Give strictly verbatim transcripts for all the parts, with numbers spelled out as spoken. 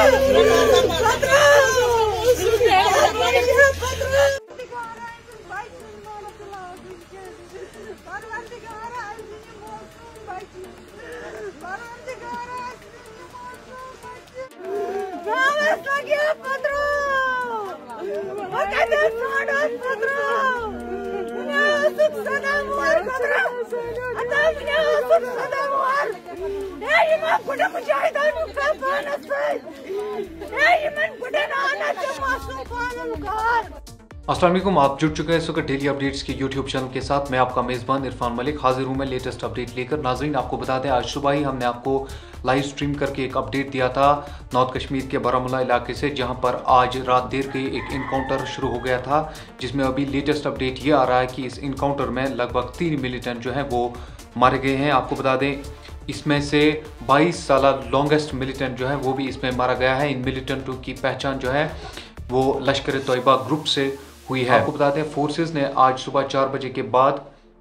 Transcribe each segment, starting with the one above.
अस्सलाम वालेकुम, आप जुड़ चुके हैं इस वक्त डेली अपडेट्स के यूट्यूब चैनल के साथ। मैं आपका मेज़बान इरफान मलिक हाजिर हूँ मैं लेटेस्ट अपडेट लेकर। नाज़रीन, आपको बता दें, आज सुबह ही हमने आपको लाइव स्ट्रीम करके एक अपडेट दिया था नॉर्थ कश्मीर के बारामूला इलाके से, जहां पर आज रात देर के एक इनकाउंटर शुरू हो गया था, जिसमें अभी लेटेस्ट अपडेट ये आ रहा है कि इस इनकाउंटर में लगभग तीन मिलिटेंट जो हैं वो मारे गए हैं। आपको बता दें, इसमें से बाईस साल लॉन्गेस्ट मिलिटेंट जो है वो भी इसमें मारा गया है। इन मिलिटेंटों की पहचान जो है वो लश्कर तोयबा ग्रुप से हुई है। आपको बता दें, फोर्सेस ने आज सुबह चार बजे के बाद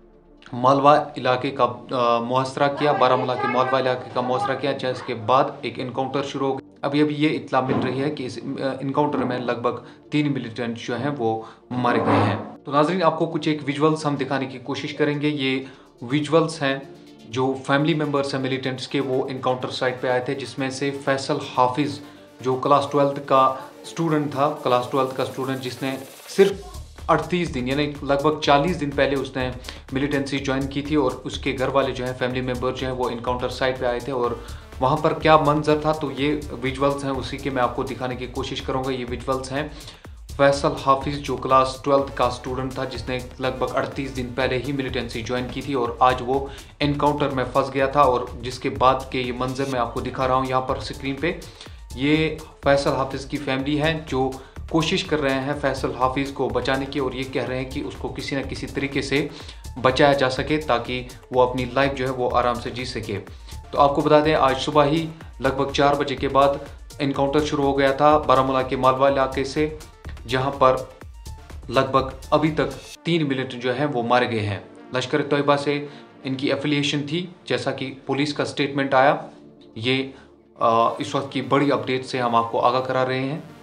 मालवा इलाके का मुहासरा किया, बारामूला के मालवा इलाके का मुहासरा किया, जिसके बाद एक इनकाउंटर शुरू हो गया। अभी अभी ये इत्तला मिल रही है कि इस इनकाउंटर में लगभग तीन मिलिटेंट जो हैं वो मारे गए हैं। तो नाज़रीन, आपको कुछ एक विजुअल्स हम दिखाने की कोशिश करेंगे। ये विजुअल्स हैं जो फैमिली मेम्बर्स हैं मिलिटेंट्स के, वो इनकाउंटर साइट पे आए थे, जिसमें से फैसल हाफिज जो क्लास ट्वेल्थ का स्टूडेंट था, क्लास ट्वेल्थ का स्टूडेंट जिसने सिर्फ अड़तीस दिन यानी लगभग चालीस दिन पहले उसने मिलिटेंसी ज्वाइन की थी, और उसके घर वाले जो हैं, फैमिली मेम्बर जो हैं, वो इनकाउंटर साइट पे आए थे और वहाँ पर क्या मंजर था, तो ये विजुअल्स हैं, उसी के मैं आपको दिखाने की कोशिश करूँगा। ये विजुअल्स हैं फैसल हाफिज जो क्लास ट्वेल्थ का स्टूडेंट था, जिसने लगभग अड़तीस दिन पहले ही मिलिटेंसी ज्वाइन की थी और आज वो एनकाउंटर में फंस गया था, और जिसके बाद के ये मंजर मैं आपको दिखा रहा हूँ यहाँ पर स्क्रीन पे। ये फैसल हाफिज की फैमिली है जो कोशिश कर रहे हैं फैसल हाफिज को बचाने की, और ये कह रहे हैं कि उसको किसी न किसी तरीके से बचाया जा सके ताकि वो अपनी लाइफ जो है वो आराम से जी सके। तो आपको बता दें, आज सुबह ही लगभग चार बजे के बाद इनकाउंटर शुरू हो गया था बारामूला के मालवा इलाके से, जहां पर लगभग अभी तक तीन मिलिटेंट जो हैं वो मारे गए हैं। लश्कर तोयबा से इनकी एफिलिएशन थी, जैसा कि पुलिस का स्टेटमेंट आया। ये आ, इस वक्त की बड़ी अपडेट से हम आपको आगाह करा रहे हैं।